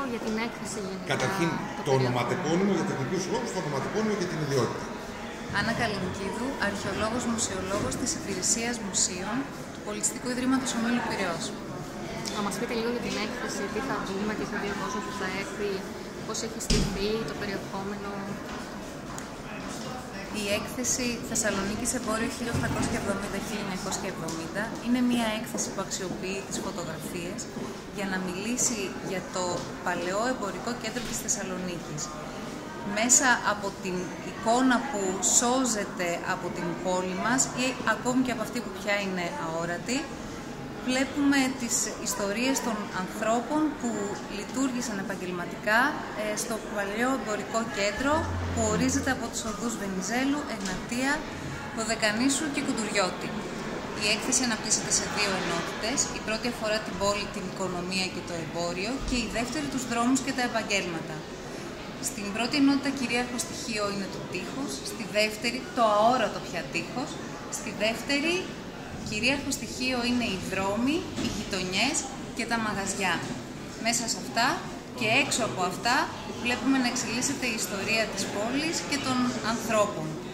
για την έκθεση γενικά. Καταρχήν, το ονοματεπώνυμο για τεχνικούς λόγους, το ονοματεπώνυμο για την ιδιότητα. Άννα Καλινικίδου, αρχαιολόγος μουσεολόγος της Υπηρεσίας Μουσείων του Πολιτιστικού Ιδρύματος Ομίλου Πειραιώς. Να μας πείτε λίγο για την έκθεση, τι θα δούμε, τι θα δει ο κόσμος που θα έρθει, πώς έχει στηθεί, το περιεχόμενο. Η έκθεση Θεσσαλονίκης Εμπόριο 1870-1970 είναι μια έκθεση που αξιοποιεί τις φωτογραφίες για να μιλήσει για το παλαιό εμπορικό κέντρο της Θεσσαλονίκης. Μέσα από την εικόνα που σώζεται από την πόλη μας ή ακόμη και από αυτή που πια είναι αόρατη, βλέπουμε τις ιστορίες των ανθρώπων που λειτουργήσαν επαγγελματικά στο παλαιό εμπορικό κέντρο που ορίζεται από τους οδούς Βενιζέλου, Εγνατία, Δωδεκανήσου και Κουντουριώτη. Η έκθεση αναπτύσσεται σε δύο ενότητες. Η πρώτη αφορά την πόλη, την οικονομία και το εμπόριο και η δεύτερη τους δρόμους και τα επαγγέλματα. Στην πρώτη ενότητα κυρίαρχο στοιχείο είναι το τείχος, στη δεύτερη το αόρατο πια τείχος, στη δεύτερη κυρίαρχο στοιχείο είναι οι δρόμοι, οι γειτονιές και τα μαγαζιά. Μέσα σε αυτά και έξω από αυτά βλέπουμε να εξελίσσεται η ιστορία της πόλης και των ανθρώπων.